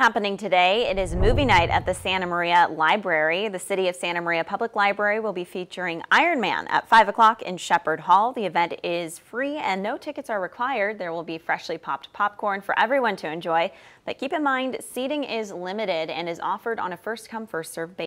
Happening today, it is movie night at the Santa Maria Library. The City of Santa Maria Public Library will be featuring Iron Man at 5 o'clock in Shepherd Hall. The event is free and no tickets are required. There will be freshly popped popcorn for everyone to enjoy. But keep in mind, seating is limited and is offered on a first-come, first-served basis.